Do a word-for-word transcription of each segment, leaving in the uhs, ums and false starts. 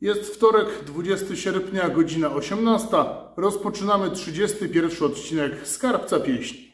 Jest wtorek, dwudziestego sierpnia, godzina osiemnasta. Rozpoczynamy trzydziesty pierwszy odcinek Skarbca Pieśni.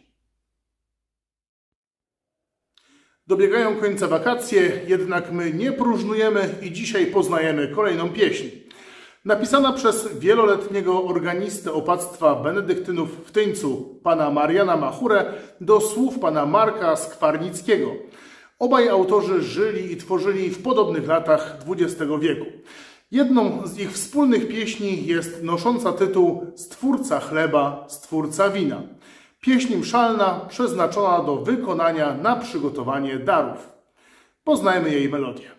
Dobiegają końca wakacje, jednak my nie próżnujemy i dzisiaj poznajemy kolejną pieśń. Napisana przez wieloletniego organistę opactwa benedyktynów w Tyńcu, pana Mariana Machurę, do słów pana Marka Skwarnickiego. Obaj autorzy żyli i tworzyli w podobnych latach dwudziestego wieku. Jedną z ich wspólnych pieśni jest nosząca tytuł Stwórca chleba, Stwórca wina. Pieśń mszalna przeznaczona do wykonania na przygotowanie darów. Poznajmy jej melodię.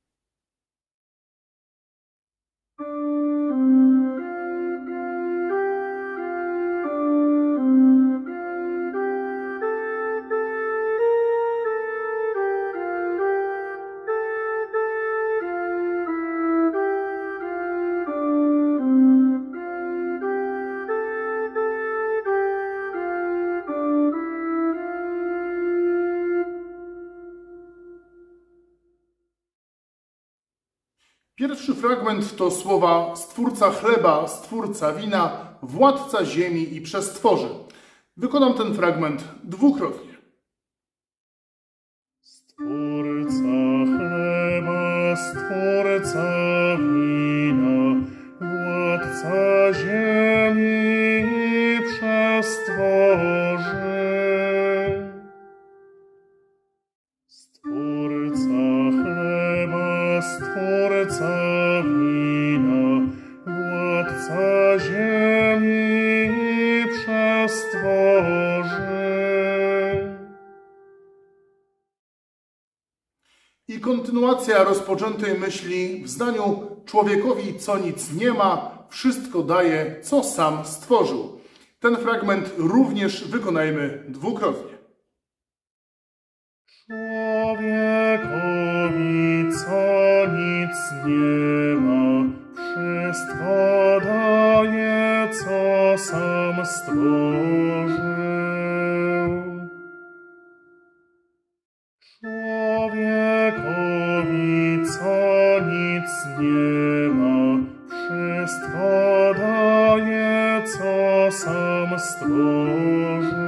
Pierwszy fragment to słowa Stwórca chleba, Stwórca wina, Władca ziemi i przestworzy. Wykonam ten fragment dwukrotnie. Stwórca chleba, Stwórca wina, Władca ziemi i przestworzy. Stwórca wina, Władca ziemi i przestworzy. I kontynuacja rozpoczętej myśli w zdaniu: człowiekowi co nic nie ma, wszystko daje, co sam stworzył. Ten fragment również wykonajmy dwukrotnie. Człowiekowi co nic nie ma, wszystko daje, co sam stworzył. Człowiekowi co nic nie ma, wszystko daje, co sam stworzył.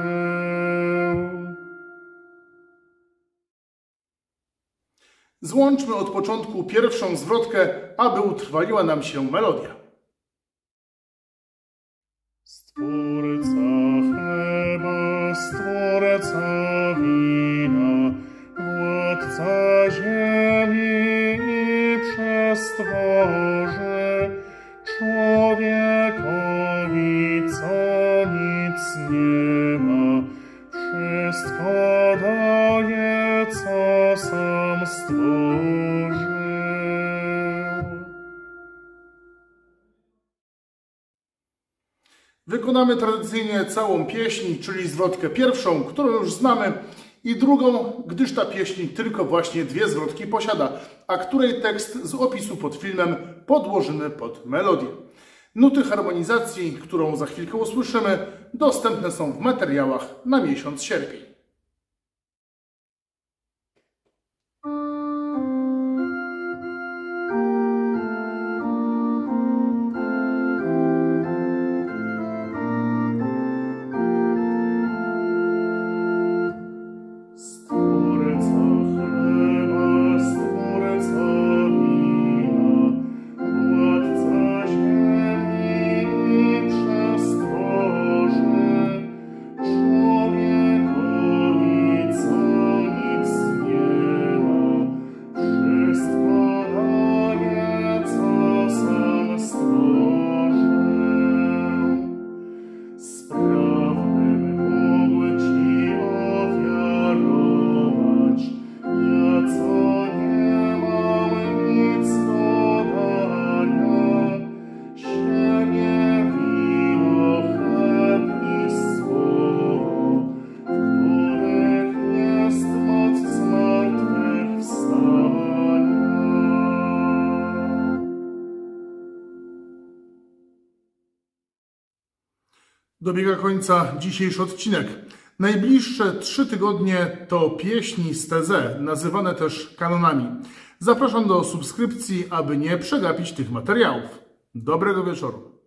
Złączmy od początku pierwszą zwrotkę, aby utrwaliła nam się melodia. Stwórca chleba, Stwórca wina, Władca ziemi i przestworzy. Człowiekowi co nic nie ma, wszystko daje, co sam stworzył. Wykonamy tradycyjnie całą pieśń, czyli zwrotkę pierwszą, którą już znamy, i drugą, gdyż ta pieśń tylko właśnie dwie zwrotki posiada, a której tekst z opisu pod filmem podłożymy pod melodię. Nuty harmonizacji, którą za chwilkę usłyszymy, dostępne są w materiałach na miesiąc sierpień. Dobiega końca dzisiejszy odcinek. Najbliższe trzy tygodnie to pieśni z T Z, nazywane też kanonami. Zapraszam do subskrypcji, aby nie przegapić tych materiałów. Dobrego wieczoru.